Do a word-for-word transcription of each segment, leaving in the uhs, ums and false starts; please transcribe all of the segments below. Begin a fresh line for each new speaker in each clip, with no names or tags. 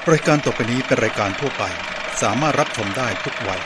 รายการต่อไปนี้เป็นรายการทั่วไปสามารถรับชมได้ทุกวัย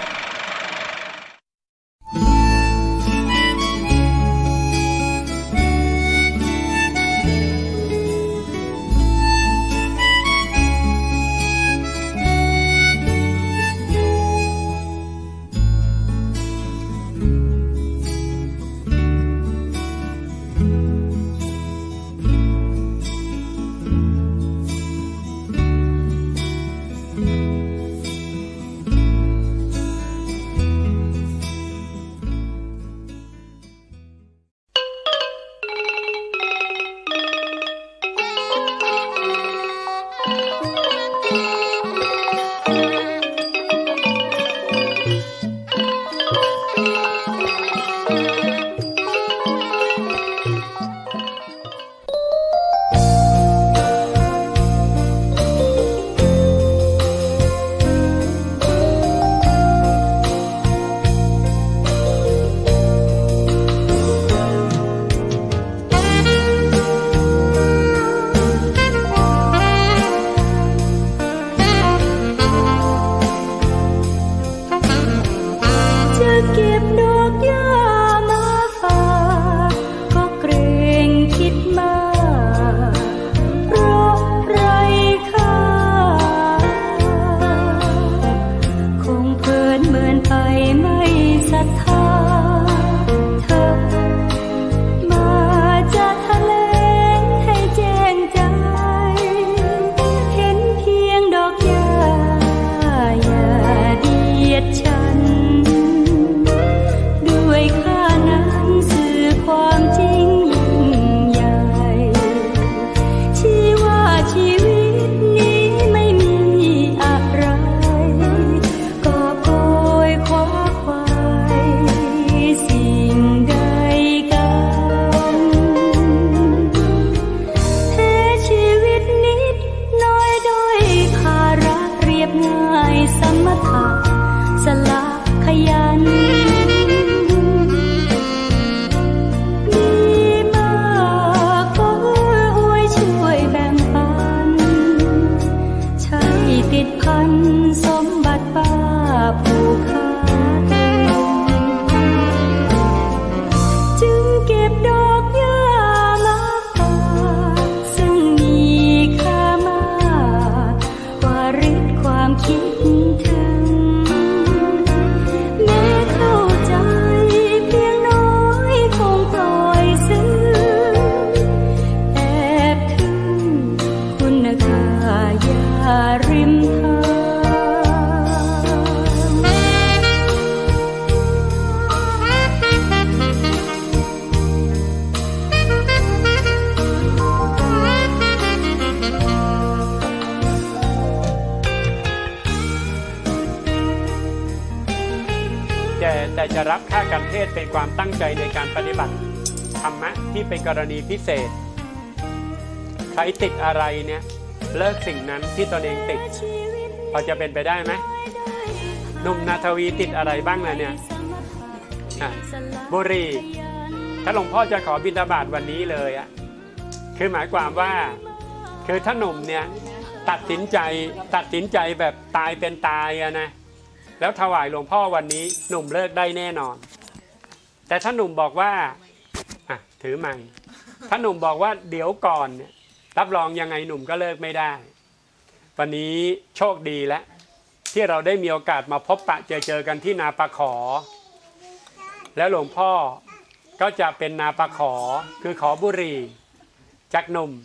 แต่จะรับค่าการเทศเป็นความตั้งใจในการปฏิบัติธรรมะที่เป็นกรณีพิเศษใครติดอะไรเนี่ยเลิกสิ่งนั้นที่ตนเองติดพอจะเป็นไปได้ไหมหนุ่มนาทวีติดอะไรบ้างล่ะเนี่ยบุหรี่ถ้าหลวงพ่อจะขอบิณฑบาตวันนี้เลยอ่ะคือหมายความว่าคือถ้าหนุ่มเนี่ยตัดสินใจตัดสินใจแบบตายเป็นตายอะนะแล้วถวายหลวงพ่อวันนี้หนุ่มเลิกได้แน่นอนแต่ถ้าหนุ่มบอกว่าอ่ะถือใหม่ถ้าหนุ่มบอกว่าเดี๋ยวก่อนเนี่ยรับรองยังไงหนุ่มก็เลิกไม่ได้วันนี้โชคดีแล้วที่เราได้มีโอกาสมาพบปะเจอเจอกันที่นาปะขอแล้วหลวงพ่อก็จะเป็นนาปะขอคือขอบุหรี่จากหนุ่ม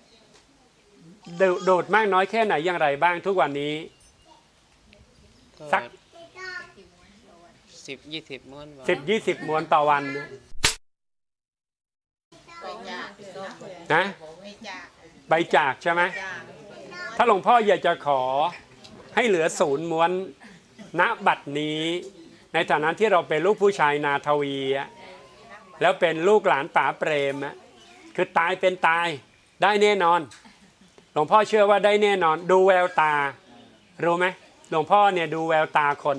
โดดมากน้อยแค่ไหนอย่างไรบ้างทุกวันนี้สัก
สิบยี่สิบม้วน
สิบยี่สิบม้วนต่อวันนะใบจากใช่ไหมถ้าหลวงพ่ออยากจะขอให้เหลือศูนย์ม้วนณบัดนี้ในฐานะที่เราเป็นลูกผู้ชายนาทวีแล้วเป็นลูกหลานป๋าเปรมคือตายเป็นตายได้แน่นอนหลวงพ่อเชื่อว่าได้แน่นอนดูแววตารู้ไหมหลวงพ่อเนี่ยดูแววตาคน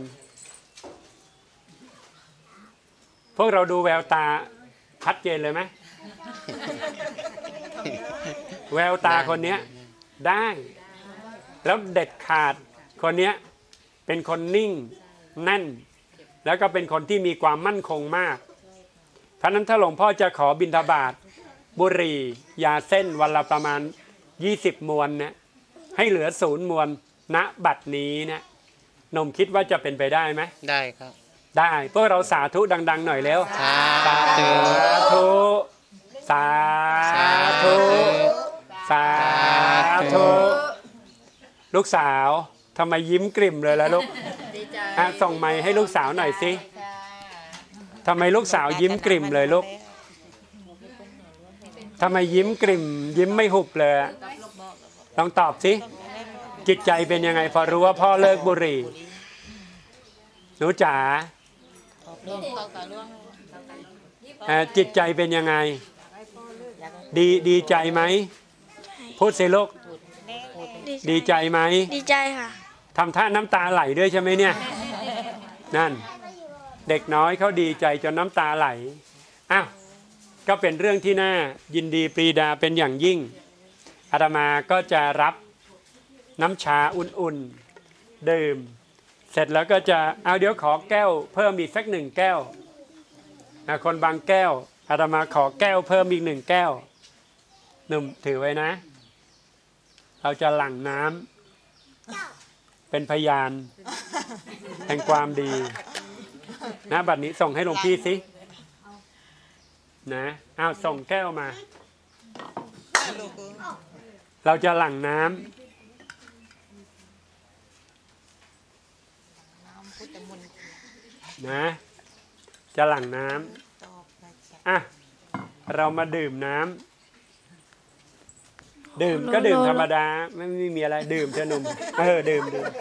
พวกเราดูแววตาชัดเจนเลยไหม แววตาคนนี้ได้แล้วเด็ดขาดคนนี้เป็นคนนิ่งแน่นแล้วก็เป็นคนที่มีความมั่นคงมากเพราะนั้นถ้าหลวงพ่อจะขอบิณฑบาตบุหรี่ยาเส้นวันละประมาณยี่สิบมวนเนี่ยให้เหลือศูนย์มวนณบัดนี้เนี่ยนมคิดว่าจะเป็นไปได้ไหม
ได้ครับ
ได้พวกเราสาธุดังๆหน่อยเร็ว
สาธุ
สาธุสาธุลูกสาวทำไมยิ้มกริ่มเลยล่ะลูกส่งไมค์ให้ลูกสาวหน่อยสิทำไมลูกสาวยิ้มกริ่มเลยลูกทำไมยิ้มกริ่มยิ้มไม่หุบเลยลองตอบสิจิตใจเป็นยังไงพอรู้ว่าพ่อเลิกบุหรี่หนูจ๋าจิตใจเป็นยังไงดีดีใจไหมพูดสิลูกดีใจไหม
ดีใจค่ะ
ทำท่าน้ำตาไหลด้วยใช่ไหมเนี่ยนั่นเด็กน้อยเขาดีใจจนน้ำตาไหลอ้าวก็เป็นเรื่องที่น่ายินดีปรีดาเป็นอย่างยิ่งอาตมาก็จะรับน้ำชาอุ่นๆดื่มเสร็จแล้วก็จะเอาเดี๋ยวขอแก้วเพิ่มอีกสักหนึ่งแก้วคนบางแก้วอาตมาขอแก้วเพิ่มอีกหนึ่งแก้วหนุ่มถือไว้นะเราจะหลั่งน้ำเป็นพยานแห่งความดีนะบัดนี้ส่งให้หลวงพี่สินะอ้าวส่งแก้วมาเราจะหลั่งน้ำนะจะหลั่งน้ำอ่ะเรามาดื่มน้ำดื่มก็ดื่มธรรมดาไม่ไม่มีอะไรดื่มเถอะหนุ่มเออดื่มดื่ม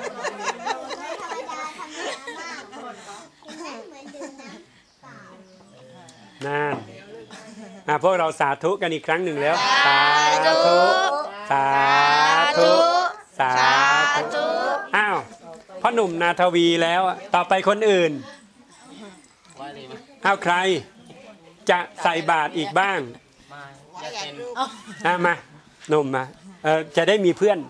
นั่นอ่ะพวกเราสาธุกันอีกครั้งหนึ่งแล้วสาธุสาธุสาธุอ้าวพ่อหนุ่มนาทวีแล้วต่อไปคนอื่นอ้าวใครจะใส่บาตรอีกบ้างอ่ะมาหนุ่มมาเออจะได้มีเพื่อน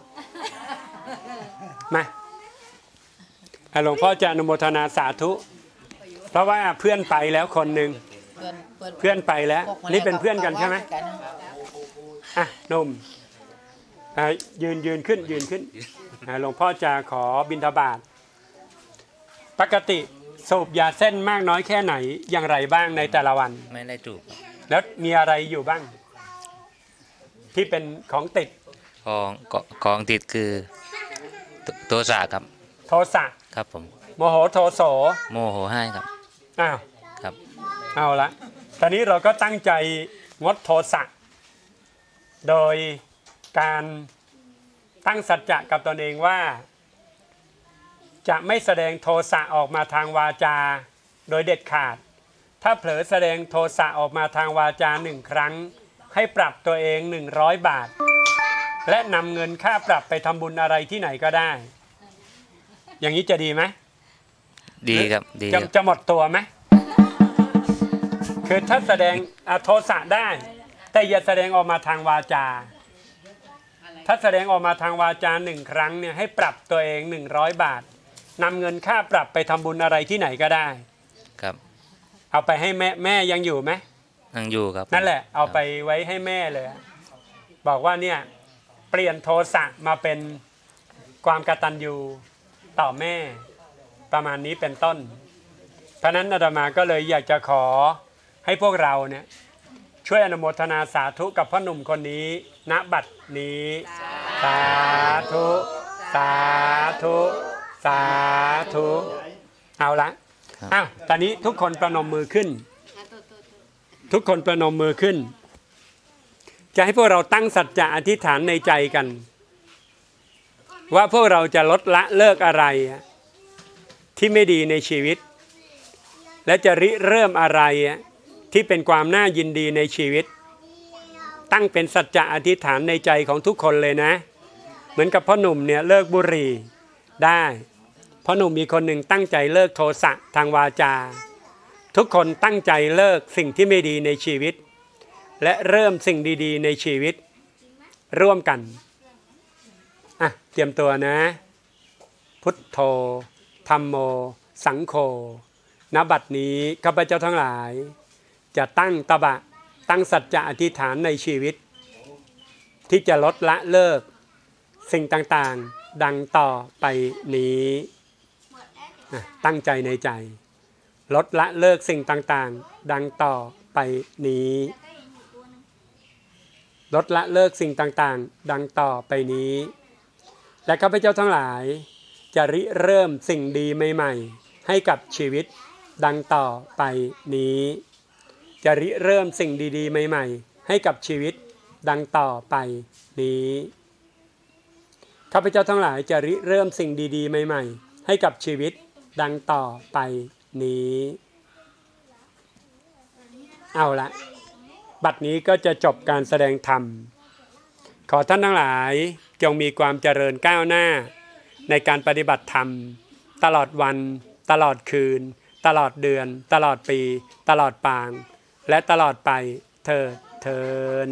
มาหลวงพ่อจะอนุโมทนาสาธุเพราะว่าเพื่อนไปแล้วคนหนึ่งเพื่อนไปแล้วนี่เป็นเพื่อนกันใช่ไหมอ่ะหนุ่มยืนยืนขึ้นยืนขึ้นหลวงพ่อจะขอบิณฑบาตปกติสูบยาเส้นมากน้อยแค่ไหนอย่างไรบ้างในแต่ละวัน
ไม่ได้จูบ
แล้วมีอะไรอยู่บ้างที่เป็นของติด
ของของติดคือโทสะครับ
โทสะ
ครับผม
โมโหโทโส
โมโหให้ครับ
อ้าว
ครับ
เอาละตอนนี้เราก็ตั้งใจงดโทสะโดยการตั้งสัจจะกับตนเองว่าจะไม่แสดงโทสะออกมาทางวาจาโดยเด็ดขาดถ้าเผลอแสดงโทสะออกมาทางวาจาหนึ่งครั้งให้ปรับตัวเองหนึ่งร้อยบาทและนำเงินค่าปรับไปทำบุญอะไรที่ไหนก็ได้อย่างนี้จะดีไหม
ดีครับดี
จะจะหมดตัวไหมคือถ้าแสดงโทสะได้แต่อย่าแสดงออกมาทางวาจาถ้าแสดงออกมาทางวาจาหนึ่งครั้งเนี่ยให้ปรับตัวเองหนึ่งร้อยบาทนำเงินค่าปรับไปทำบุญอะไรที่ไหนก็ได้
ครับ
เอาไปให้แม่แม่ยังอยู่ไหม
ยังอยู่ครับ
นั่นแหละเอาไปไว้ให้แม่เลยบอกว่าเนี่ยเปลี่ยนโทสะมาเป็นความกตัญญูต่อแม่ประมาณนี้เป็นต้นเพราะนั้นอาตมาก็เลยอยากจะขอให้พวกเราเนี่ยช่วยอนุโมทนาสาธุกับพ่อหนุ่มคนนี้ณบัดนี้สาธุสาธุสาธุเอาละอ้าวตอนนี้ทุกคนประนมมือขึ้นทุกคนประนมมือขึ้นจะให้พวกเราตั้งสัจจะอธิษฐานในใจกันว่าพวกเราจะลดละเลิกอะไรที่ไม่ดีในชีวิตและจะริเริ่มอะไรที่เป็นความน่ายินดีในชีวิตตั้งเป็นสัจจะอธิษฐานในใจของทุกคนเลยนะเหมือนกับพ่อหนุ่มเนี่ยเลิกบุหรี่ได้พ่อหนุ่มมีคนหนึ่งตั้งใจเลิกโทสะทางวาจาทุกคนตั้งใจเลิกสิ่งที่ไม่ดีในชีวิตและเริ่มสิ่งดีๆในชีวิตร่วมกันอ่ะเตรียมตัวนะพุทโธธัมโมสังโฆณบัดนี้ข้าพเจ้าทั้งหลายจะตั้งตบะตั้งสัจจะอธิษฐานในชีวิตที่จะลดละเลิกสิ่งต่างๆดังต่อไปนี้ตั้งใจในใจลดละเลิกสิ่งต่างๆดังต่อไปนี้ลดละเลิกสิ่งต่างๆดังต่อไปนี้และข้าพเจ้าทั้งหลายจะริเริ่มสิ่งดีใหม่ๆให้กับชีวิตดังต่อไปนี้จะริเริ่มสิ่งดีๆใหม่ๆให้กับชีวิตดังต่อไปนี้ข้าพเจ้าทั้งหลายจะริเริ่มสิ่งดีๆใหม่ๆให้กับชีวิตดังต่อไปนี้เอาละบัดนี้ก็จะจบการแสดงธรรมขอท่านทั้งหลายจงมีความเจริญก้าวหน้าในการปฏิบัติธรรมตลอดวันตลอดคืนตลอดเดือนตลอดปีตลอดปางและตลอดไปเถิดเถิด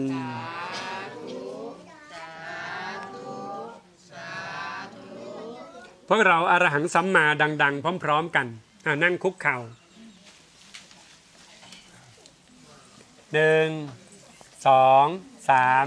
พวกเราอรหังสัมมาดังๆพร้อมๆกันนั่งคุกเข่าหนึ่งสองสาม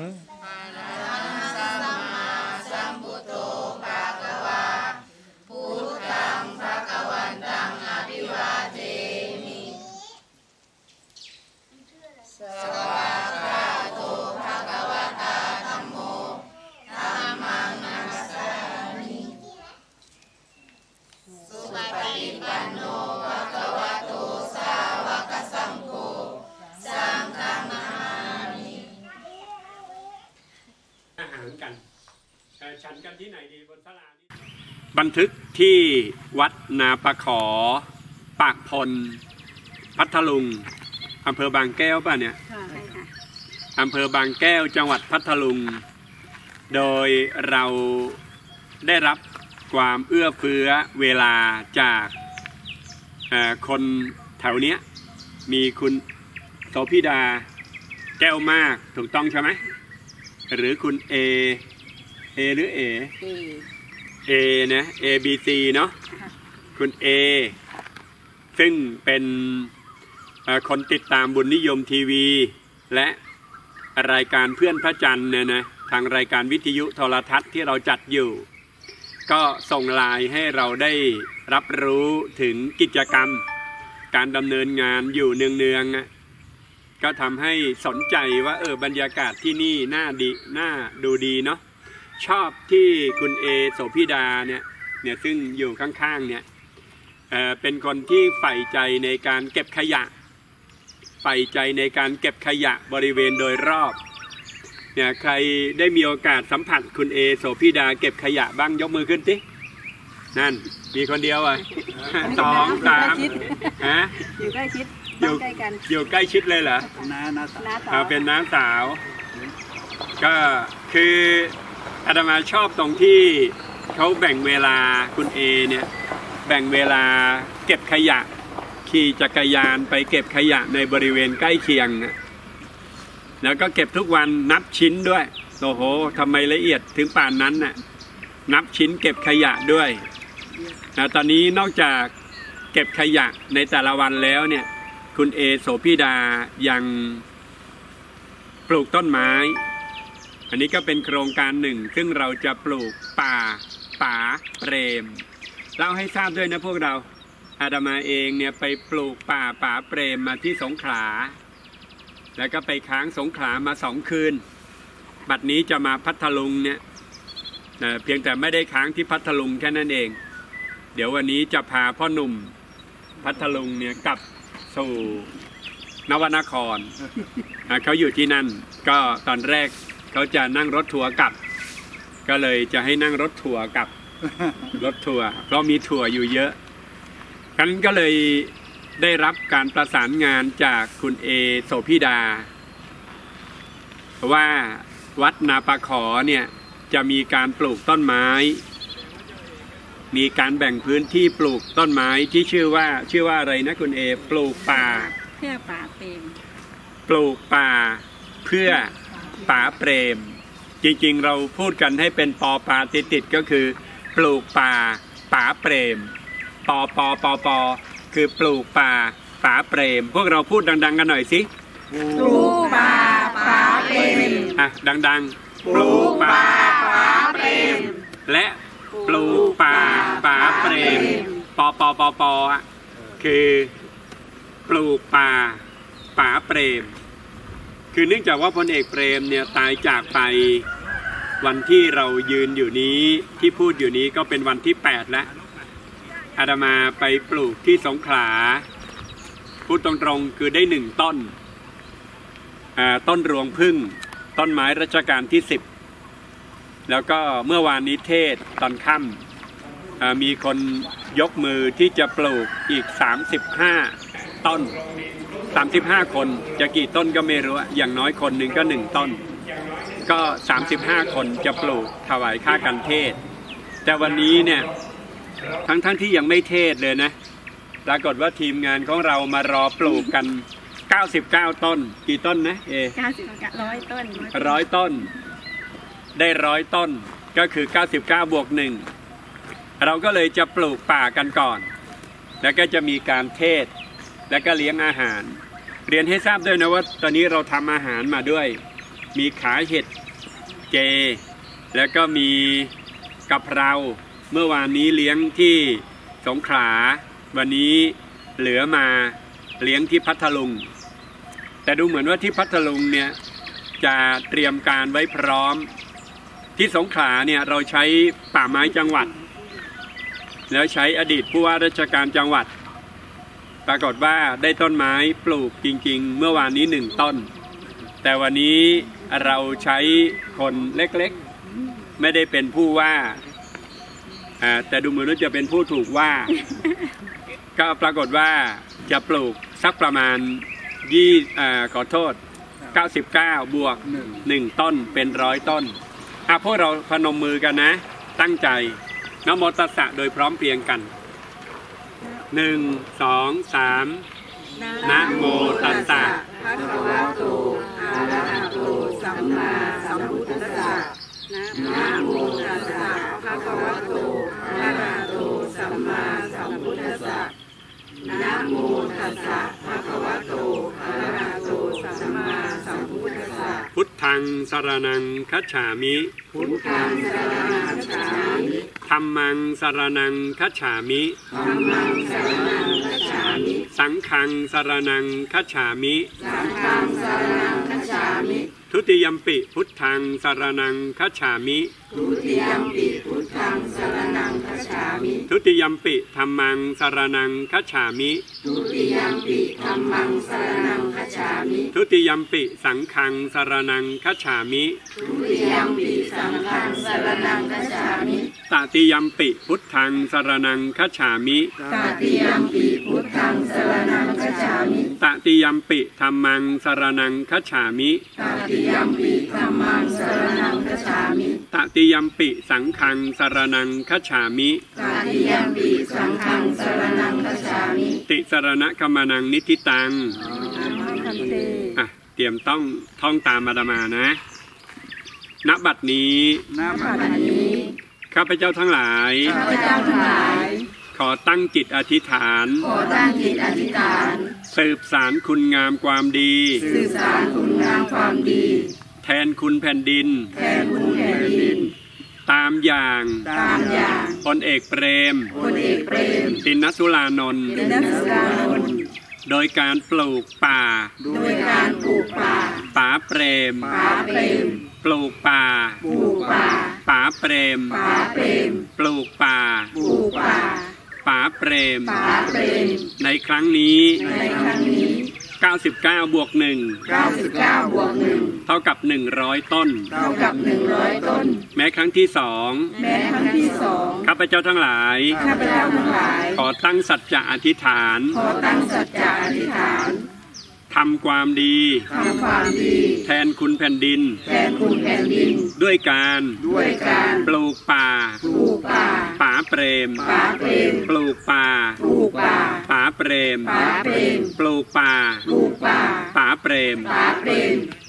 ฉันกันที่ไหนดีบนศาลานี้บันทึกที่วัดนาปะขอปากพลพัทลุงอำเภอบางแก้วป่ะเนี่ยอำเภอบางแก้วจังหวัดพัทลุงโดยเราได้รับความเอื้อเฟื้อเวลาจากคนแถวเนี้ยมีคุณโสภิดาแก้วมากถูกต้องใช่ไหมหรือคุณเอเอหรือเอเอนะ เอ บี ซี เนาะคุณเอซึ่งเป็นคนติดตามบุญนิยมทีวีและรายการเพื่อนพระจันทร์เนี่ยนะทางรายการวิทยุโทรทัศน์ที่เราจัดอยู่ก็ส่งไลน์ให้เราได้รับรู้ถึงกิจกรรมการดำเนินงานอยู่เนืองๆก็ทำให้สนใจว่าเออบรรยากาศที่นี่น่าดีน่าดูดีเนาะชอบที่คุณเอโสภิดาเนี่ยเนี่ยซึ่งอยู่ข้างๆเนี่ย เอ่อ เป็นคนที่ใฝ่ใจในการเก็บขยะใฝ่ใจในการเก็บขยะบริเวณโดยรอบเนี่ยใครได้มีโอกาสสัมผัสคุณเอโสภิดาเก็บขยะบ้างยกมือขึ้นสินั่นมีคนเดียวอ่ะสองสามฮะอยู่ใกล้ชิดอยู่ใกล้กันอยู่ใกล้ชิดเลยเหรอน้าน้าสาวเป็นน้าสาวก็คืออาตมาชอบตรงที่เขาแบ่งเวลาคุณเอเนี่ยแบ่งเวลาเก็บขยะขี่จักรยานไปเก็บขยะในบริเวณใกล้เคียงนะแล้วก็เก็บทุกวันนับชิ้นด้วยโอ้โหทำไมละเอียดถึงป่านนั้นน่ะนับชิ้นเก็บขยะด้วยนะตอนนี้นอกจากเก็บขยะในแต่ละวันแล้วเนี่ยคุณเอโสภิดายังปลูกต้นไม้อันนี้ก็เป็นโครงการหนึ่งซึ่งเราจะปลูกป่าป๋าเปรมเล่าให้ทราบด้วยนะพวกเราอาตมาเองเนี่ยไปปลูกป่าป๋าเปรมมาที่สงขลาแล้วก็ไปค้างสงขลามาสองคืนบัดนี้จะมาพัทลุงเนี่ยเพียงแต่ไม่ได้ค้างที่พัทลุงแค่นั้นเองเดี๋ยววันนี้จะพาพ่อหนุ่มพัทลุงเนี่ยกลับสู่นวนครเขาอยู่ที่นั่นก็ตอนแรกเขาจะนั่งรถทัวร์กลับก็เลยจะให้นั่งรถทัวร์กลับรถทัวร์เพราะมีทัวร์อยู่เยอะกันก็เลยได้รับการประสานงานจากคุณเอโสภิดาว่าวัดนาปะขอเนี่ยจะมีการปลูกต้นไม้มีการแบ่งพื้นที่ปลูกต้นไม้ที่ชื่อว่าชื่อว่าอะไรนะคุณเอปลูกป่าเพื่อป่าเปรมปลูกป่าเพื่อป่าเปรมจริงๆเราพูดกันให้เป็นปอปาติดติดก็คือปลูกป่าป๋าเปรมปอปอปอปอคือปลูกป่าป๋าเปรมพวกเราพูดดังๆกันหน่อยสิ
ปลูกป่าป๋าเปรม
อ่ะดังๆปลูกป่าป๋าเปรมและปลูกป่าป๋าเปรมปอปอปอปอคือปลูกป่าป๋าเปรมคือเนื่องจากว่าพลเอกเปรมเนี่ยตายจากไปวันที่เรายืนอยู่นี้ที่พูดอยู่นี้ก็เป็นวันที่แปดแล้วอาตมาไปปลูกที่สงขลาพูดตรงๆคือได้หนึ่งต้นต้นรวงผึ้งต้นไม้รัชกาลที่สิบแล้วก็เมื่อวานนี้เทศตอนค่ำมีคนยกมือที่จะปลูกอีกสามสิบห้าต้นสามสิบห้าคนจะกี่ต้นก็ไม่รู้อย่างน้อยคนหนึ่งก็หนึ่งต้นก็สามสิบห้าคนจะปลูกถวายค่าการเทศแต่วันนี้เนี่ยทั้งทั้งที่ยังไม่เทศเลยนะปรากฏว่าทีมงานของเรามารอปลูกกันเก้าสิบเก้าต้นกี่ต้นนะเอเก้าสิบร้อยต้นร้อยต้นได้ร้อยต้นก็คือเก้าสิบเก้าบวกหนึ่งเราก็เลยจะปลูกป่ากันก่อนแล้วก็จะมีการเทศแล้วก็เลี้ยงอาหารเรียนให้ทราบด้วยนะว่าตอนนี้เราทำอาหารมาด้วยมีขาเห็ดเจแล้วก็มีกะเพราเมื่อวานนี้เลี้ยงที่สงขลาวันนี้เหลือมาเลี้ยงที่พัทลุงแต่ดูเหมือนว่าที่พัทลุงเนี่ยจะเตรียมการไว้พร้อมที่สงขลาเนี่ยเราใช้ป่าไม้จังหวัดแล้วใช้อดีตผู้ว่าราชการจังหวัดปรากฏว่าได้ต้นไม้ปลูกจริงๆเมื่อวานนี้หนึ่งต้นแต่วันนี้เราใช้คนเล็กๆไม่ได้เป็นผู้ว่าแต่ดูเหมือนว่าจะเป็นผู้ถูกว่าก็ปรากฏว่าจะปลูกสักประมาณยี่ขอโทษเก้าสิบเก้าบวกหนึ่งต้นเป็นร้อยต้นอ่ะพวกเราพนมมือกันนะตั้งใจนะโมตัสสะโดยพร้อมเพรียงกันหนึ่งสองสามนะโมตัสสะ
ภะคะวะโตอะระหะโตสัมมาสัมพุทธัสสะนะโมตัสสะภะคะวะโตอะระหะโตสัมมาสัมพุทธัสสะนะโมตัสสะภะคะวะโตอะระหะโตสัมมาสัมพุทธัสสะ
พุทธังสรณังคัจฉามิ
พุทธังสรณังคัจฉามิ
ธัมมังสรณังคัจฉามิ
ธัมมังสรณังคัจฉามิ
สังฆังสรณังคัจฉามิ
สังฆังสรณังคัจฉามิ
ทุติยัมปิพุทธังสรณังคัจฉามิ
ทุติยัมปิพุทธังสรณังคัจฉามิ
ทุติยัมปิธัมมังสรณังคัจฉามิ
ทุติยัมปิธัมมังสรณังคัจฉามิ
ทุติยัมปิสังฆังสรณังคัจฉามิ
ทุติยัมปิสังฆังสรณังคัจฉามิ
ตติยัมปิพุทธังสรณังคัจฉามิ
ตติยัมปิพุทธังสรณังคัจฉามิ
ตติยัมปิธัมมังสรณังคัจฉามิ
ตติยัมปิธัมมังสรณังคัจฉามิ
ตติยัมปิสังฆังสรณังคัจฉามิ
ตติยัมปิสังฆังสรณังคัจฉามิ
ติสรณคัมมังนิทิตังอ่ะเตรียมต้องท่องตามอาตมานะณบัดนี้
ณบัดนี้
ข้าพเจ้าทั้งหลาย
ข้าพเจ้าทั้งหลาย
ขอตั้งจิตอธิษฐาน
ขอตั้งจิตอธิษฐาน
สืบสารคุณงามความดี
สืบสารคุณงามความดี
แทนคุณแผ่นดิน
แทนคุณแผ่นดิน
ตามอย่าง
ตามอย่าง
พลเอกเปรม
พลเอกเปรม
ติณสุรานนท์
ติณสุรานนท์
โดยการปลูกป่า
โดยการปลูกป่า
ป๋าเปรม
ป๋าเปรม
ปลูกป่า
ปลูกป่า
ป๋าเปรม
ป๋าเปรม
ปลูกป่า
ปลูกป่า
ป๋าเปรม
ป๋าเปรม
ในครั้งนี้
ในครั้งนี้
เก้าสิบเก้าบวกหนึ่ง
เก้าสิบเก้าบวกหนึ่ง
เท่ากับหนึ่งร้อยต้น
เท่ากับหนึ่งร้อยต้น
แม้ครั้งที่สอง
แม้ครั้งที่สอง
ข้าพเจ้าทั้งหลาย
ข้าพเจ้าทั้งหลาย
ขอตั้งสัจจะอธิษฐาน
ขอตั้งสัจจะอธิษฐาน
ทำความดี
ทำความดี
แทนคุณแผ่นดิน
แทนคุณแผ่นดิน
ด้วยการ
ด้วยการ
ปลูกป่า
ปลูกป่า
ป๋าเปรม
ป๋าเปรม
ปลูกป่า
ปลูกป่า
ป๋าเปรม
ป๋าเปรม
ปลูกป่า
ปลูกป่า
ป๋าเปรม
ป๋าเปรม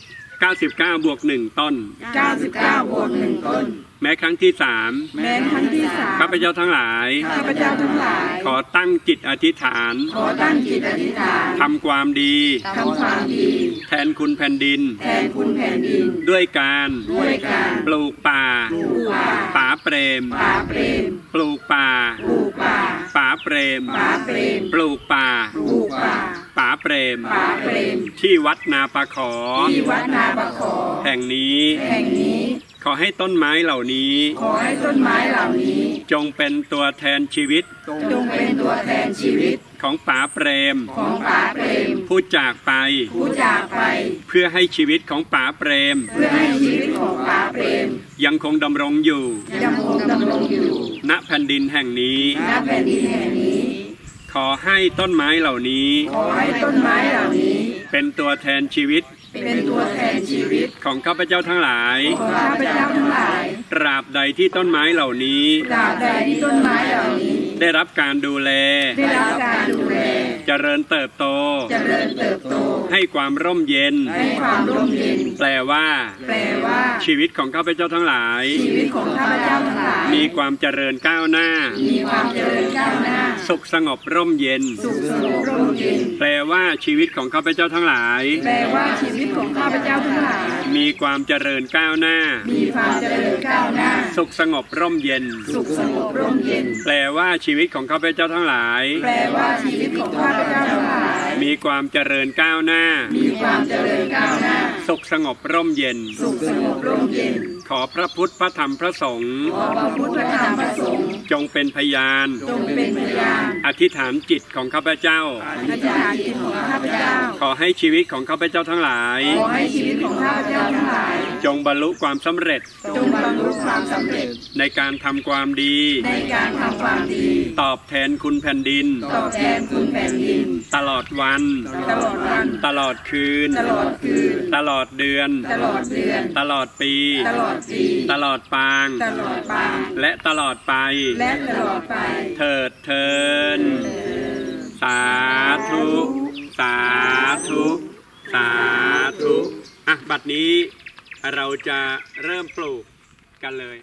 เก้าสิบเก้าบวกหนึ่งต้น
เก้าสิบเก้าบวกหนึ่งต้น
แม้ครั้งที่สาม
แม้ครั้งที่สาม
ข้าพเจ้าทั้งหลาย
ข้าพเจ้าทั้งหลาย
ขอตั้งจิตอธิษฐาน
ขอตั้งจิตอธิษฐาน
ทำความดี
ทำความดี
แทนคุณแผ่นดิน
แทนคุณแผ่นดิน
ด้วยการ
ด้วยการ
ปลูกป่า
ปลูกป่า
ป่าเปรม
ป่าเปรม
ปลูกป่า
ปลูกป่า
ป่าเปรม
ป่าเปรม
ปลูกป่า
ปลูกป่า
ป่าเปรม
ป่าเปรม
ที่วัดนาปะขอ
ที่วัดนาปะขอ
แห่งนี้
แห่งนี้
ขอให้ต้นไม้เหล่านี้
ขอให้ต้นไม้เหล่านี้
จงเป็นตัวแทนชีวิต
จงเป็นตัวแทนชีวิต
ของป่าเปรม
ของป่าเปรม
ผู้จากไป
ผู้จากไป
เพื่อให้ชีวิตของป่าเปรม
เพื่อให้ชีวิตของป่าเปรม
ยังคงดำรงอยู่
ยังคงดำรงอยู่
ณแผ่นดินแห่งนี้
ณแผ่นดินแห่งนี้
ขอให้ต้นไม้เหล่านี้
ขอให้ต้นไม้เหล่านี้
เป็นตัวแทนชีวิต
เป็นตัวแทนชีวิต
ของข้าพเจ้าทั้งหลาย
ของข้าพเจ้าทั้งหลาย
ตราบใดที่ต้นไม้เหล่านี้
ตราบใดที่ต้นไม้เหล่านี้
ได้รับการดูแล
ได้รับการดูแล
เจริญเติบโต
เจริญเติบโต
ให้ความร่มเย็น
ให้ความร่มเย็น
แปลว่า
แปลว่า
ชีวิตของข้าพเจ้าทั้งหลาย
ชีวิตของข้าพเจ้าทั้งหลาย
มีความเจริญก้าวหน้า
มีความเจริญก้าวหน้า
สุขสงบร่มเย็น
สุขสงบร่มเย็น
แปลว่าชีวิตของข้าพเจ้าทั้งหลาย
แปลว่าชีวิตของข้าพเจ้าทั้งหลาย
มีความเจริญก้าวหน้า
มีความเจริญก้าวหน้า
สุขสงบร่มเย็น
สุขสงบร่มเย็น
แปลว่าชีวิตของข้าพเจ้าทั้งหลาย
แปลว่าชีวิตของข้าพเจ้าทั้งหลาย
มีความเจริญก้าวหน้า
มีความเจริญก้าวหน้า
สุขสงบร่มเย็น
สุขสงบร่มเย็น
ขอพระพุทธพระธรรมพระสงฆ์
ขอพระพุทธพระธรรมพระสงฆ์
จงเป็นพยาน
จงเป็นพยาน
อธิษฐานจิตของข้าพเจ้า
อธิษฐานจิตของข้าพเจ้า
ขอให้ชีวิตของข้าพเจ้าทั้งหลาย
ขอให้ชีวิตของข้าพเจ้าทั้งหลาย
จงบรรลุความสำเร็จ
จงบรรลุความสำเร็จ
ในการทำความดี
ในการทำความดี
ตอบแทนคุณแผ่นดิน
ตอบแทนคุณแผ่นดิน
ตลอดวัน
ตลอดวัน
ตลอดคืน
ตลอดคืน
ตลอดเดือน
ตลอดเดือน
ตลอดปี
ตลอดปี
ตลอดปาง
ตลอดปาง
และตลอดไป
และตลอดไป
เถิดเทินสาธุสาธุสาธุอ่ะบัดนี้เราจะเริ่มปลูกกันเลย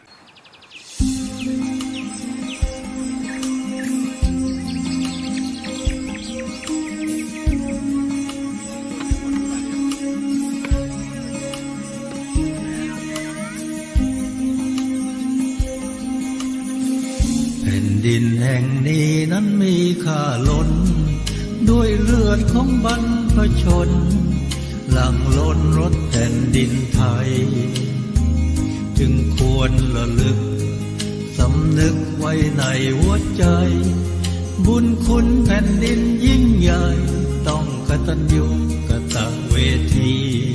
แผ่นดินแห่งนี้นั้นมีค่าล้นด้วยเลือดของบรรพชนหลั่งล้นรถแผ่นดินไทยจึงควรระลึกสำนึกไว้ในหัวใจบุญคุณแผ่นดินยิ่งใหญ่ต้องกตัญญูกตเวที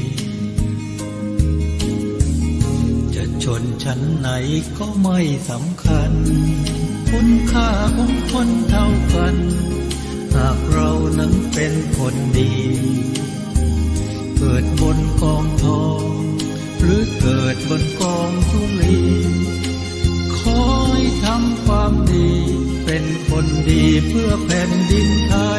จะชนชั้นไหนก็ไม่สำคัญคุณค่าของคนเท่ากันหากเรานั้นเป็นคนดีเกิดบนกองทองหรือเกิดบนกองธุลีขอให้ทำความดีเป็นคนดีเพื่อแผ่นดินไทย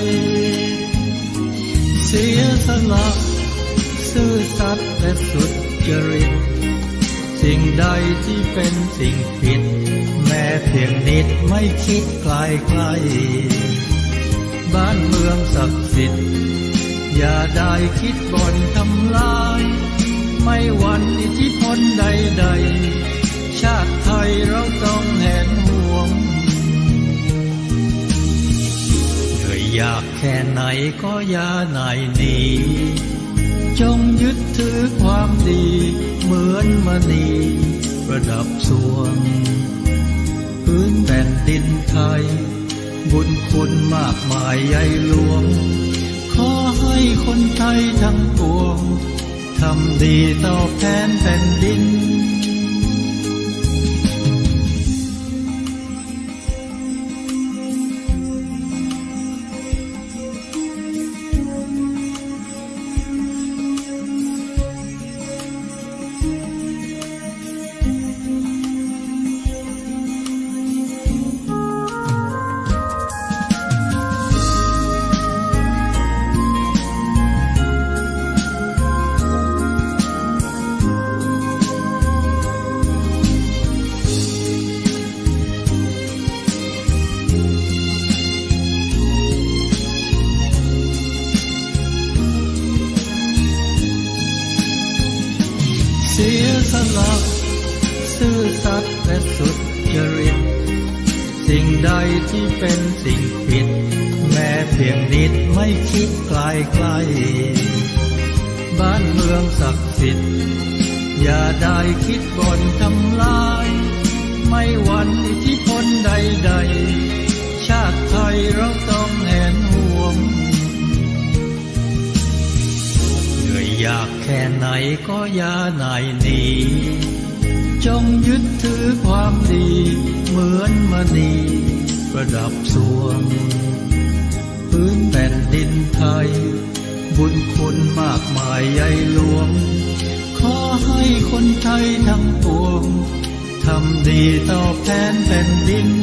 เสียสละซื่อสัตย์และสุจริตสิ่งใดที่เป็นสิ่งผิดแม้เพียงนิดไม่คิดไกลไกลบ้านเมืองศักดิ์สิทธิ์อย่าได้คิดบ่นทำลายไม่หวั่นอิทธิพลใดๆชาติไทยเราต้องแหนห่วงเหนื่อยยากแค่ไหนก็อย่าหน่ายหนีจงยึดถือความดีเหมือนมณีประดับสวงพื้นแผ่นดินไทยบุญคุณมากมายใหญ่หลวงขอให้คนไทยทั้งปวงทำดีตอบแทนแผ่นดินซื่อสัตย์และสุจริตสิ่งใดที่เป็นสิ่งผิดแม้เพียงนิดไม่คิดไกลไกลบ้านเมืองศักดิ์สิทธิ์อย่าได้คิดบ่นทำลายไม่หวั่นอิทธิพลใดๆชาติไทยเราต้องแหนห่วงเหนื่อยยากแค่ไหนก็อย่าหน่ายหนีจงยึดถือความดีเหมือนมณีประดับสวงพื้นแผ่นดินไทยบุญคุณมากมายใหญ่หลวงขอให้คนไทยทั้งปวงทำดีตอบแทนแผ่นดิน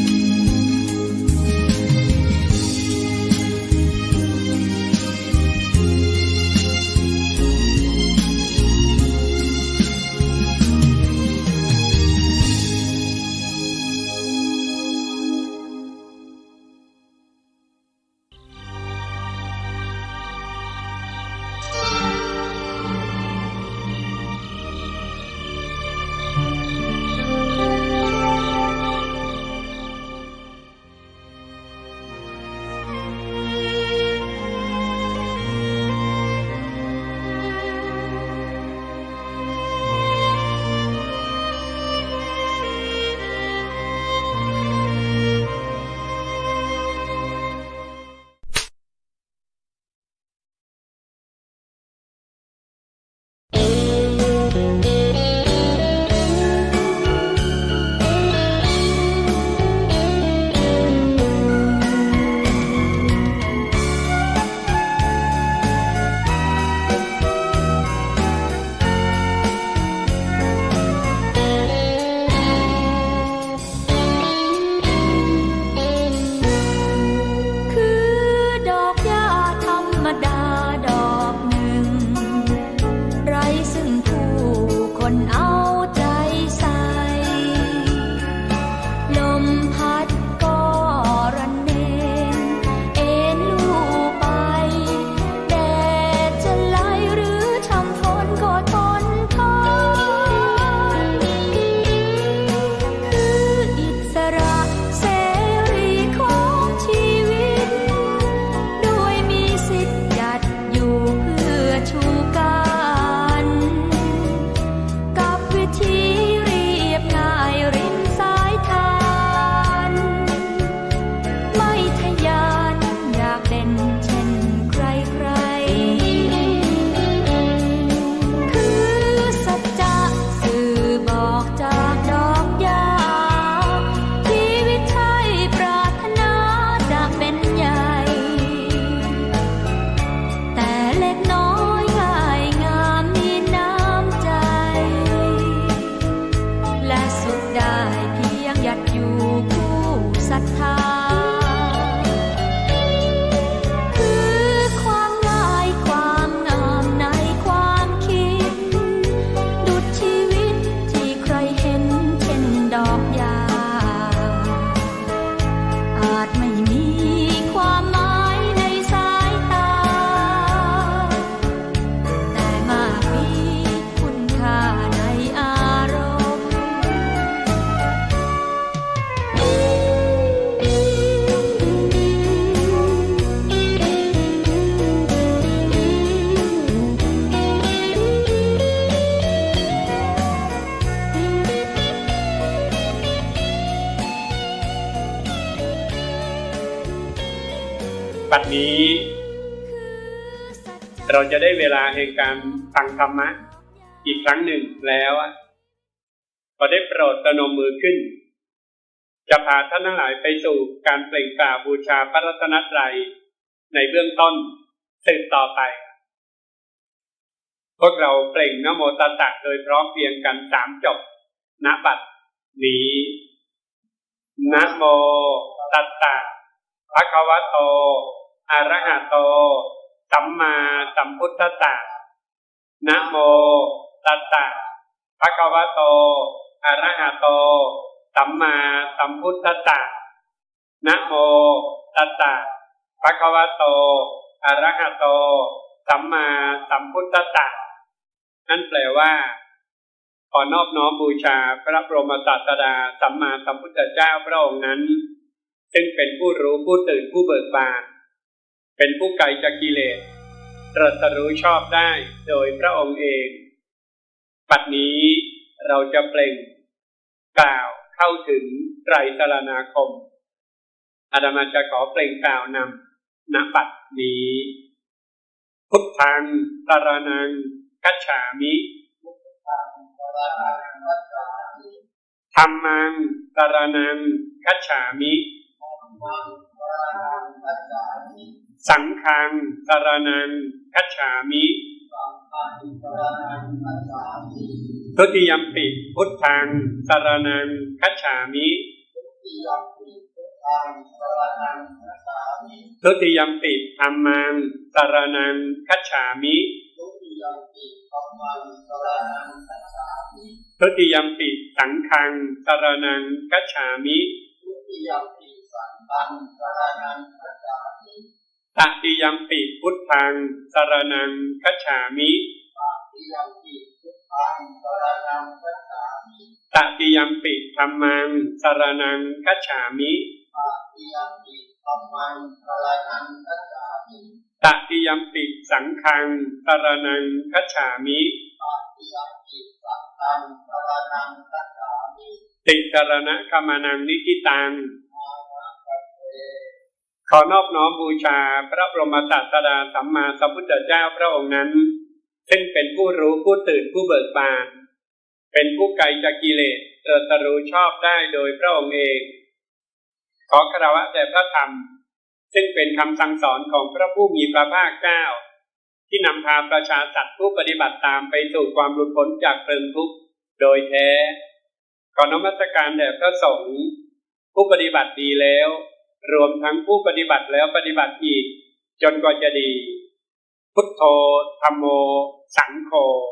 บัดนี้เราจะได้เวลาแห่งการฟังธรรมะอีกครั้งหนึ่งแล้วขอได้โปรดประนมมือขึ้นจะพาท่านทั้งหลายไปสู่การเปล่งกล่าวบูชาพระรัตนตรัยในเบื้องต้นสืบต่อไปพวกเราเปล่งนะโมตัสสะโดยพร้อมเพรียงกันสามจบณบัดนี้นะโมตัสสะภะคะวะโตอะระหะโตสัมมาสัมพุทธัสสะนะโมตัสสะภะคะวะโตอะระหะโตสัมมาสัมพุทธัสสะนะโมตัสสะภะคะวะโตอะระหะโตสัมมาสัมพุทธัสสะนั่นแปลว่าขอนอบน้อมบูชาพระบรมศาสดาสัมมาสัมพุทธเจ้าพระองค์นั้นซึ่งเป็นผู้รู้ผู้ตื่นผู้เบิกบานเป็นผู้ไกลจากกิเลสตรัสรู้ชอบได้โดยพระองค์เองบัดนี้เราจะเปล่งกล่าวเข้าถึงไตรสรณาคมอาตมาจะขอเปล่งกล่าวนำณบัดนี้พุทธังสรณังคัจฉามิธัมมังสรณังคัจฉามิสังฆังสรณังคัจฉามิทุติยัมปิพุทธังสรณังคัจฉามิทุติยัมปิธัมมังสรณังคัจฉามิทุติยัมปิสังฆังสรณังคัจฉามิตติยัมปิพุทธังสรณังคัจฉามิตติยัมปิธัมมังสรณังคัจฉามิตติยัมปิสังฆังสรณังคัจฉามิติสรณกัมมนังนิกิตังขอนอบน้อมบูชาพระบรมศาสดาสัมมาสัมพุทธเจ้าพระองค์นั้นซึ่งเป็นผู้รู้ผู้ตื่นผู้เบิกบานเป็นผู้ไกลจากกิเลสตรัสรู้ชอบได้โดยพระองค์เองขอคารวะแด่พระธรรมซึ่งเป็นคำสั่งสอนของพระผู้มีพระภาคเจ้าที่นำพาประชาสัตว์ผู้ปฏิบัติตามไปสู่ความหลุดพ้นจากเพลิงทุกข์โดยแท้ขอนมัสการแด่พระสงฆ์ผู้ปฏิบัติดีแล้วรวมทั้งผู้ปฏิบัติแล้วปฏิบัติอีกจนกว่าจะดีพุทโธธัมโมสังโฆ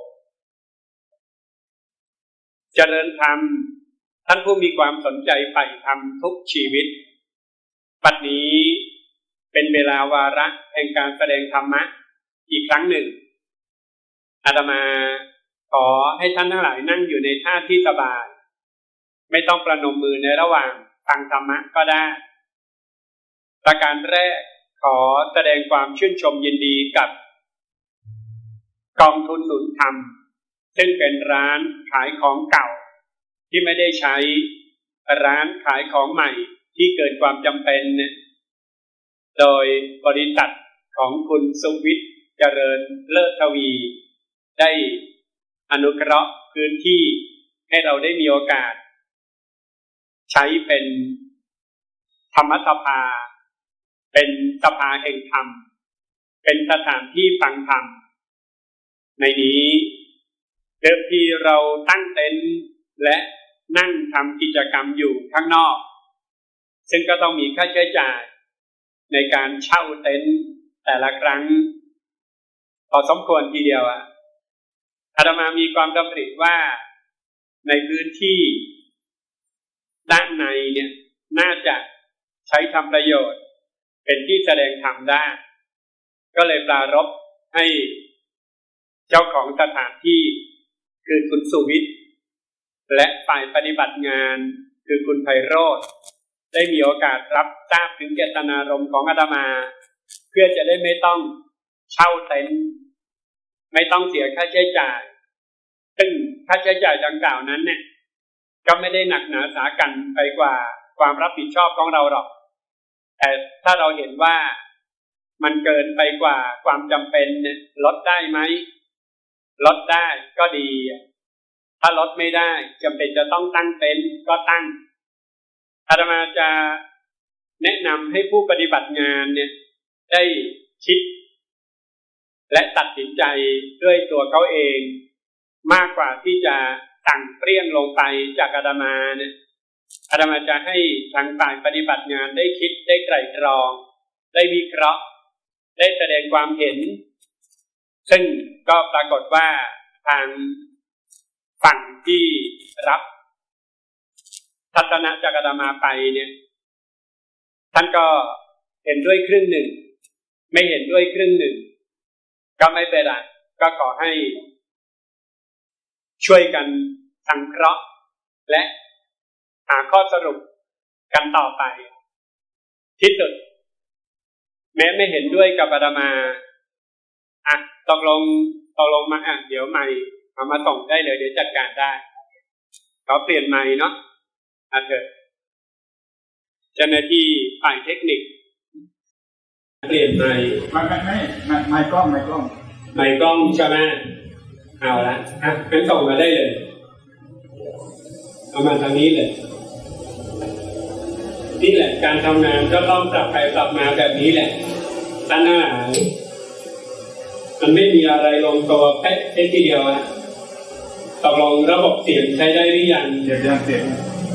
เจริญธรรมท่านผู้มีความสนใจใฝ่ธรรมทุกชีวิตบัดนี้เป็นเวลาวาระแห่งการแสดงธรรมะอีกครั้งหนึ่งอาตมาขอให้ท่านทั้งหลายนั่งอยู่ในท่าที่สบายไม่ต้องประนมมือในระหว่างฟังธรรมะก็ได้ประการแรกขอแสดงความชื่นชมยินดีกับกองทุนหนุนธรรมซึ่งเป็นร้านขายของเก่าที่ไม่ได้ใช้ร้านขายของใหม่ที่เกิดความจำเป็นโดยบริษัทของคุณสุวิทย์เจริญเลิศทวีได้อนุเคราะห์พื้นที่ให้เราได้มีโอกาสใช้เป็นธรรมสภาเป็นสภาแห่งธรรมเป็นสถานที่ฟังธรรมในนี้เดิมทีเราตั้งเต็นท์และนั่งทำกิจกรรมอยู่ข้างนอกซึ่งก็ต้องมีค่าใช้จ่ายในการเช่าเต็นท์แต่ละครั้งพอสมควรทีเดียวอ่ะอาตมามีความดำริว่าในพื้นที่ด้านในเนี่ยน่าจะใช้ทำประโยชน์เป็นที่แสดงธรรมได้ก็เลยปรารภให้เจ้าของสถานที่คือคุณสุวิทย์และฝ่ายปฏิบัติงานคือคุณไพโรจน์ได้มีโอกาสรับทราบถึงเจตนารมณ์ของอาตมาเพื่อจะได้ไม่ต้องเช่าเต็นท์ไม่ต้องเสียค่าใช้จ่ายซึ่งค่าใช้จ่ายดังกล่าวนั้นเนี่ยก็ไม่ได้หนักหนาสากันไปกว่าความรับผิดชอบของเราหรอกแต่ถ้าเราเห็นว่ามันเกินไปกว่าความจำเป็นลดได้ไหมลดได้ก็ดีถ้าลดไม่ได้จำเป็นจะต้องตั้งเต็นท์ก็ตั้งอาตมาจะแนะนำให้ผู้ปฏิบัติงานเนี่ยได้คิดและตัดสินใจด้วยตัวเขาเองมากกว่าที่จะสั่งเปรี้ยงลงไปจากอาตมาเนี่ยอาตมาจะให้ทางฝ่ายปฏิบัติงานได้คิดได้ไตร่ตรองได้วิเคราะห์ได้แสดงความเห็นซึ่งก็ปรากฏว่าทางฝั่งที่รับทัศนะจากอาตมาไปเนี่ยท่านก็เห็นด้วยครึ่งหนึ่งไม่เห็นด้วยครึ่งหนึ่งก็ไม่เป็นไรก็ขอให้ช่วยกันสังเคราะห์และหาข้อสรุปกันต่อไปที่สุดแม้ไม่เห็นด้วยกับอาตมาอ่ะตกลงตกลงมาอ่ะเดี๋ยวไมค์เอามาส่งได้เลยเดี๋ยวจัดการได้เขาเปลี่ยนไมค์เนาะอ่ะเถอะเจ้าหน้าที่ฝ่ายเทคนิคเปลี่ยนไมค์
ไม่ไม่ไม่ไม่ไม่กล้องไม่กล้อง
ไม่กล้องใช่ไหมเอาละอ่ะงั้นส่งมาได้เลยเอามาทางนี้เลยนี่แหละการทำงานก็ต้องปรับไปปรับมาแบบนี้แหละตั้งหน้ามันไม่มีอะไรลงตัวเป๊ะทีเดียวอะตกลงระบบเสียงใช้ได้หรือยัง
เดี๋ยวยังเสียง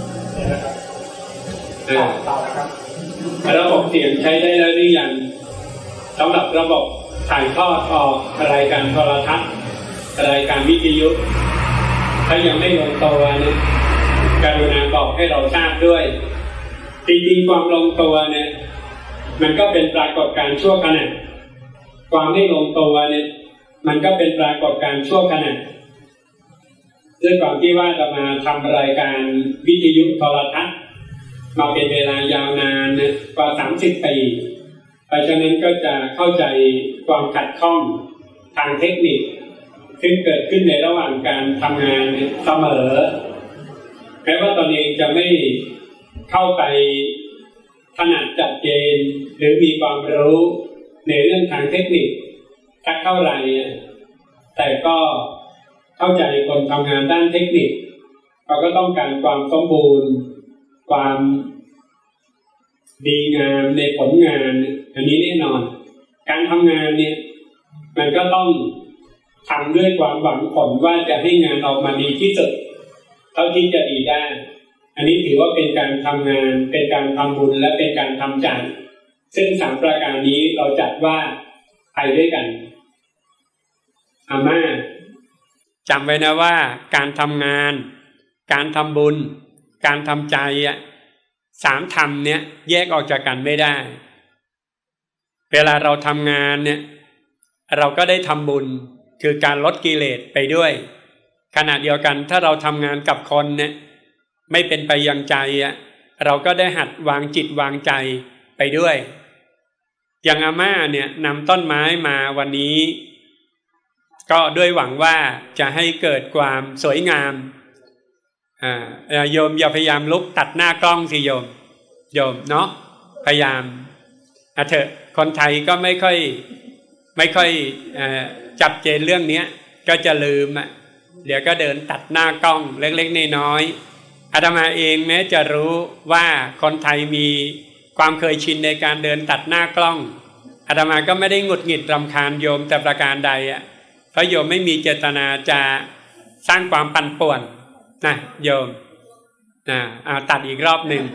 อ่าระบบเสียงใช้ได้แล้วหรือยังสำหรับระบบถ่ายทอดออกรายการโทรทัศน์รายการวิทยุถ้ายังไม่ลงตัวเนี่ยกรุณาบอกให้เราทราบด้วยจริงๆความลงตัวเนี่ยมันก็เป็นปรากฏการณ์ชั่วขณะความไม่ลงตัวเนี่ยมันก็เป็นปรากฏการณ์ชั่วขณะด้วยความที่ว่าจะมาทำรายการวิทยุโทรทัศน์มาเป็นเวลายาวนานนะกว่าสามสิบปีเพราะฉะนั้นก็จะเข้าใจความขัดข้องทางเทคนิคซึ่งเกิดขึ้นในระหว่างการทำงานเสมอแม้ว่าตนเองจะไม่เข้าไปถนัดจัดเจนหรือมีความรู้ในเรื่องทางเทคนิคสักเท่าไหร่แต่ก็เข้าใจคนทำงานด้านเทคนิคเขาก็ต้องการความสมบูรณ์ความดีงามในผลงานอันนี้แน่นอนการทำงานเนี่ยมันก็ต้องทำด้วยความหวังผลว่าจะให้งานออกมาดีที่สุดเท่าที่จะดีได้อันนี้ถือว่าเป็นการทำงานเป็นการทำบุญและเป็นการทำใจซึ่งสามประการนี้เราจัดว่าไปด้วยกันอาม่าจำไว้นะว่าการทำงานการทำบุญการทำใจอ่ะสามธรรมเนี้ยแยกออกจากกันไม่ได้เวลาเราทำงานเนี่ยเราก็ได้ทำบุญคือการลดกิเลสไปด้วยขณะเดียวกันถ้าเราทำงานกับคนเนี่ยไม่เป็นไปอย่างใจอ่ะเราก็ได้หัดวางจิตวางใจไปด้วยอย่างอาม่าเนี่ยนำต้นไม้มาวันนี้ก็ด้วยหวังว่าจะให้เกิดความสวยงามอ่าโยมอย่าพยายามลุกตัดหน้ากล้องสิโยมโยมเนาะพยายามอ่ะเถอะคนไทยก็ไม่ค่อยไม่ค่อยอ่าจับเจนเรื่องนี้ก็จะลืมอ่ะเดี๋ยวก็เดินตัดหน้ากล้องเล็กๆน้อยๆอาตมาเองแม้จะรู้ว่าคนไทยมีความเคยชินในการเดินตัดหน้ากล้องอาตมาก็ไม่ได้หงุดหงิดรำคาญโยมแต่ประการใดอ่ะเพราะโยมไม่มีเจตนาจะสร้างความปั่นป่วนนะโยมนะเอาตัดอีกรอบหนึ่ง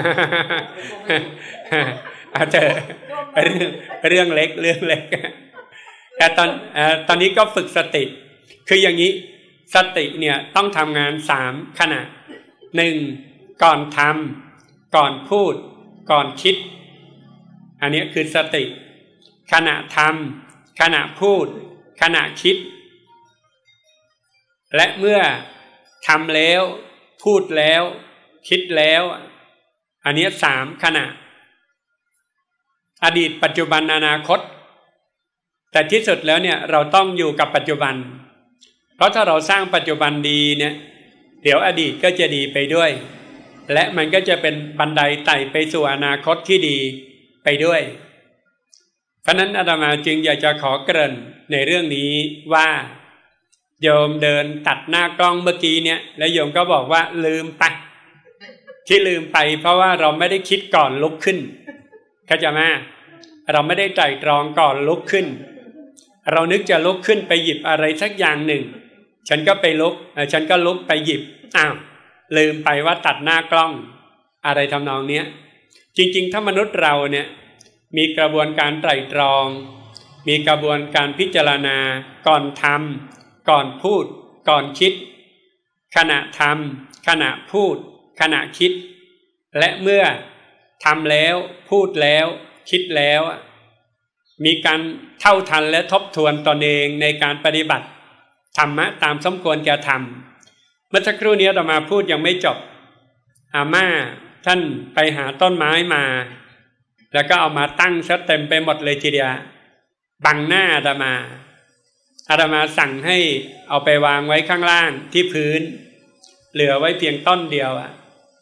เอาเถอะเรื่องเรื่องเล็กเรื่องเล็กแต่ตอนตอนนี้ก็ฝึกสติคืออย่างนี้สติเนี่ยต้องทำงานสามขณะหนึ่งก่อนทำก่อนพูดก่อนคิดอันนี้คือสติขณะทำขณะพูดขณะคิดและเมื่อทำแล้วพูดแล้วคิดแล้วอันนี้สามขณะอดีตปัจจุบันอนาคตแต่ที่สุดแล้วเนี่ยเราต้องอยู่กับปัจจุบันเพราะถ้าเราสร้างปัจจุบันดีเนี่ยเดี๋ยวอดีตก็จะดีไปด้วยและมันก็จะเป็นบันไดไต่ไปสู่อนาคตที่ดีไปด้วยเพราะนั้นอาตมาจึงอยากจะขอเกริ่นในเรื่องนี้ว่าโยมเดินตัดหน้ากล้องเมื่อกี้เนี่ยแล้วโยมก็บอกว่าลืมไปที่ลืมไปเพราะว่าเราไม่ได้คิดก่อนลุกขึ้นเข้าใจไหมเราไม่ได้ไตร่ตรองก่อนลุกขึ้นเรานึกจะลุกขึ้นไปหยิบอะไรสักอย่างหนึ่งฉันก็ไปลุกฉันก็ลุกไปหยิบอ้าวลืมไปว่าตัดหน้ากล้องอะไรทำนองเนี้ยจริงๆถ้ามนุษย์เราเนี่ยมีกระบวนการไตร่ตรองมีกระบวนการพิจารณาก่อนทำก่อนพูดก่อนคิดขณะทำขณะพูดขณะคิดและเมื่อทำแล้วพูดแล้วคิดแล้วมีการเท่าทันและทบทวนตนเองในการปฏิบัติธรรมะตามสมควรแก่ธรรมเมื่อสักครู่นี้อาตมาพูดยังไม่จบอาม่าท่านไปหาต้นไม้มาแล้วก็เอามาตั้งซะเต็มไปหมดเลยทีเดียวบังหน้าอาตมาอาตมาสั่งให้เอาไปวางไว้ข้างล่างที่พื้นเหลือไว้เพียงต้นเดียวอะ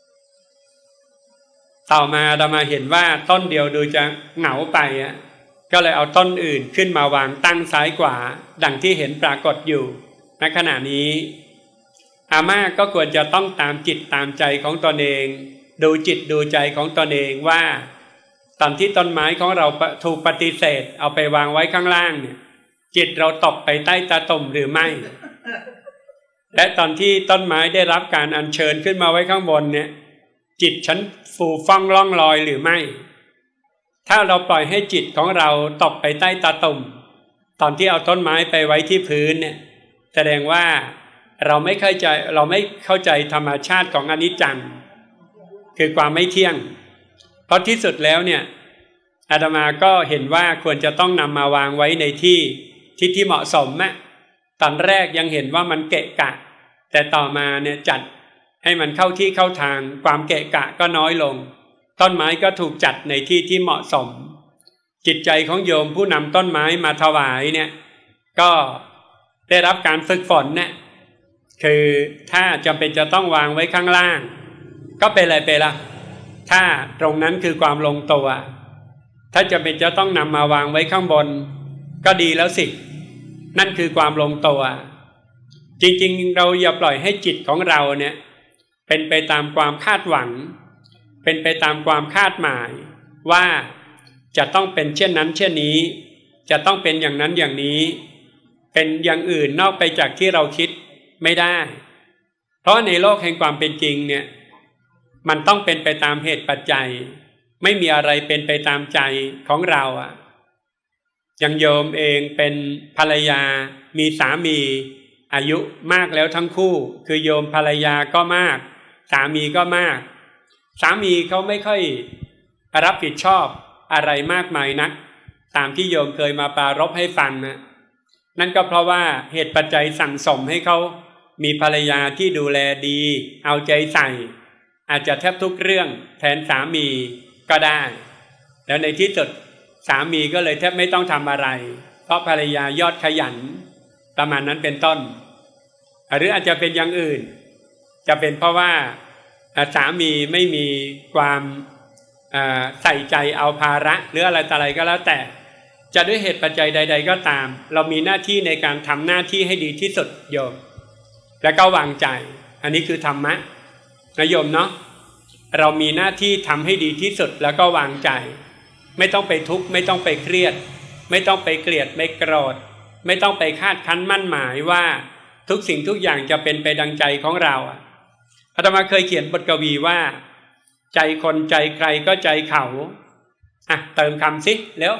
ต่อมาอาตมาเห็นว่าต้นเดียวดูจะเหงาไปอะก็เลยเอาต้นอื่นขึ้นมาวางตั้งซ้ายขวาดังที่เห็นปรากฏอยู่ณขณะนี้อาม่าก็ควรจะต้องตามจิตตามใจของตนเองดูจิตดูใจของตนเองว่าตอนที่ต้นไม้ของเราถูกปฏิเสธเอาไปวางไว้ข้างล่างเนี่ยจิตเราตกไปใต้ตาตุ่มหรือไม่และตอนที่ต้นไม้ได้รับการอัญเชิญขึ้นมาไว้ข้างบนเนี่ยจิตฉันฟูฟ่องล่องลอยหรือไม่ถ้าเราปล่อยให้จิตของเราตกไปใต้ตาตุ่มตอนที่เอาต้นไม้ไปไว้ที่พื้นเนี่ยแสดงว่าเราไม่เข้าใจเราไม่เข้าใจธรรมชาติของอนิจจังคือความไม่เที่ยงเพราะที่สุดแล้วเนี่ยอาตมาก็เห็นว่าควรจะต้องนำมาวางไว้ในที่ที่ที่เหมาะสมนะตอนแรกยังเห็นว่ามันเกะกะแต่ต่อมาเนี่ยจัดให้มันเข้าที่เข้าทางความเกะกะก็น้อยลงต้นไม้ก็ถูกจัดในที่ที่เหมาะสมจิตใจของโยมผู้นำต้นไม้มาถวายเนี่ยก็ได้รับการฝึกฝนเนี่ยคือถ้าจำเป็นจะต้องวางไว้ข้างล่างก็เป็นอะไรไปละถ้าตรงนั้นคือความลงตัวถ้าจำเป็นจะต้องนำมาวางไว้ข้างบนก็ดีแล้วสินั่นคือความลงตัวจริงๆเราอย่าปล่อยให้จิตของเราเนี่ยเป็นไปตามความคาดหวังเป็นไปตามความคาดหมายว่าจะต้องเป็นเช่นนั้นเช่นนี้จะต้องเป็นอย่างนั้นอย่างนี้เป็นอย่างอื่นนอกไปจากที่เราคิดไม่ได้เพราะในโลกแห่งความเป็นจริงเนี่ยมันต้องเป็นไปตามเหตุปัจจัยไม่มีอะไรเป็นไปตามใจของเราอ่ะอย่างโยมเองเป็นภรรยามีสามีอายุมากแล้วทั้งคู่คือโยมภรรยาก็มากสามีก็มากสามีเขาไม่ค่อยรับผิดชอบอะไรมากมายนักตามที่โยมเคยมาปรารภให้ฟังนะนั่นก็เพราะว่าเหตุปัจจัยสั่งสมให้เขามีภรรยาที่ดูแลดีเอาใจใส่อาจจะแทบทุกเรื่องแทนสามีก็ได้แล้วในที่สุดสามีก็เลยแทบไม่ต้องทำอะไรเพราะภรรยายอดขยันประมาณนั้นเป็นต้นหรืออาจจะเป็นอย่างอื่นจะเป็นเพราะว่าสามีไม่มีความใส่ใจเอาภาระหรืออะไรต่ออะไรก็แล้วแต่จะด้วยเหตุปัจจัยใดๆก็ตามเรามีหน้าที่ในการทำหน้าที่ให้ดีที่สุดโยมแล้วก็วางใจอันนี้คือธรรมะนะโยมเนาะเรามีหน้าที่ทำให้ดีที่สุดแล้วก็วางใจไม่ต้องไปทุกข์ไม่ต้องไปเครียดไม่ต้องไปเกลียดไม่โกรธไม่ต้องไปคาดคั้นมั่นหมายว่าทุกสิ่งทุกอย่างจะเป็นไปดังใจของเราอาตมาเคยเขียนบทกวีว่าใจคนใจใครก็ใจเขาอ่ะเติมคำสิเร็ว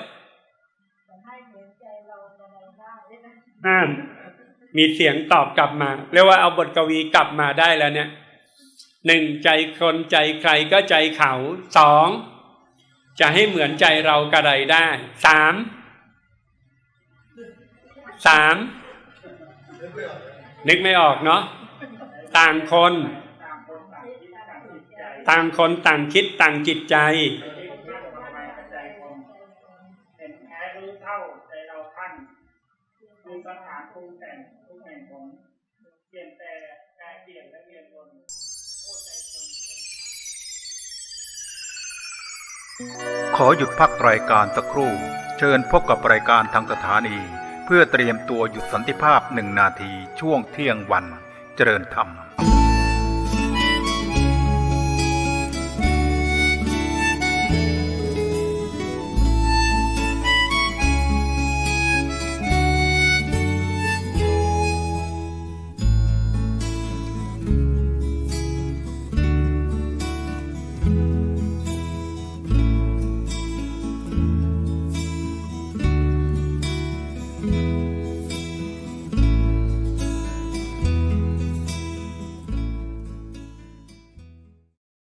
อ่ามีเสียงตอบกลับมาเรียกว่าเอาบทกวีกลับมาได้แล้วเนี่ยหนึ่งใจคนใจใครก็ใจเขาสองจะให้เหมือนใจเรากระไรได้สามสามนึกไม่ออกเนาะต่างคนต่างคนต่างคิดต่างจิตใจ
เป็นแท้รู้เท่าใจเราท่านมีปัญหาปรุงแต่งทุกแห่งผลเปลี่ยนแต่กายเปลี่ยนและเปลี่ยนตนโอ้ใจคน
ขอหยุดพักรายการสักครู่เชิญพบกับรายการทางสถานีเพื่อเตรียมตัวหยุดสันติภาพหนึ่งนาทีช่วงเที่ยงวันเจริญธรรม